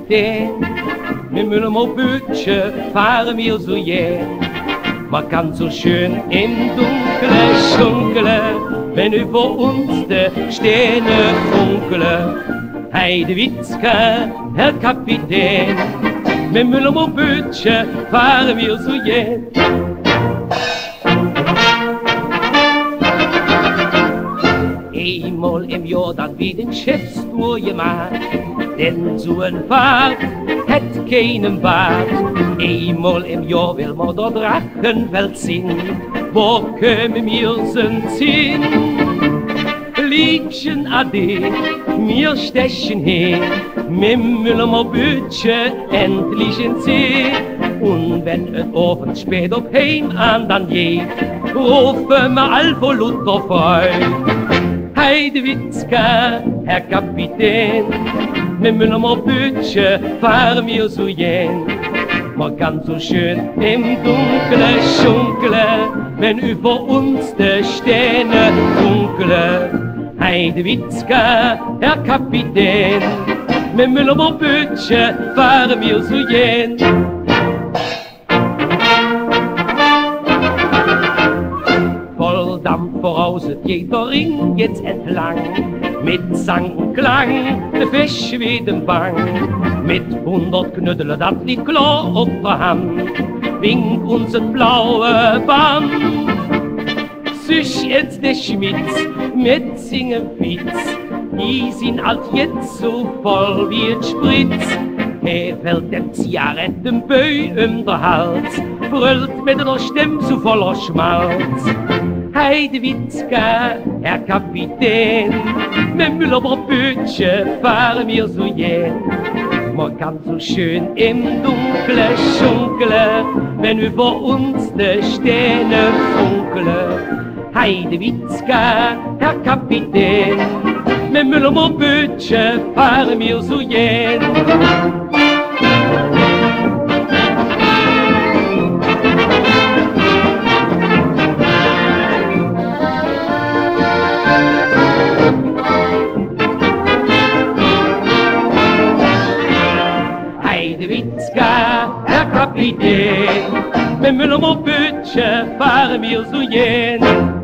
Kapitän, mit Müller und Bötchen fahren wir so jäh. Man kann so schön im Dunkle schunkeln, wenn über uns der Sterne funkeln. Heidewitzka Herr Kapitän, mit Müller und Bötchen fahren wir so jäh. Einmal im Jahr dann wie den Schiffstour gemacht, denn so ein Fahrt hätt keinen Bart. Einmal im Jahr will man dort Drachenfeld sehen, wo können wir sind hin? Liebchen ade, wir stechen hin, mit Müller und Bötchen endlich in See. Und wenn es abends spät auf Heim an dann geht, rufen wir all vor Luther Freud. Heidewitzka Herr Kapitän, mit Müller und Bötchen fahren wir so jäh. Man kann so schön im Dunkle schunkeln, wenn über uns die Sterne funkeln. Heidewitzka Herr Kapitän, mit Müller und Bötchen fahren wir so jäh. Dampf voraus, es geht der Ring jetzt entlang, mit Sang und Klang, der Fisch wie den Bang, mit 100 Knödel, dat liegt klar auf der Hand, winkt uns ein blaue Band. Sich jetzt der Schmitz mit singen Fitz, die sind alt jetzt so voll wie ein Spritz. Er fällt dem Zigarettenböi um der Hals, brüllt mit einer Stimme so voller Schmalz. Heidewitzka Herr Kapitän, mit Müller und Bötchen fahren wir so jäh. Man kann so schön im Dunkle schunkeln, wenn über uns die Sterne funkeln. Heidewitzka Herr Kapitän, mit Müller und Bötchen fahren wir so jäh. Herr Kapitän, mit Müller und Bötchen fahren wir so jäh.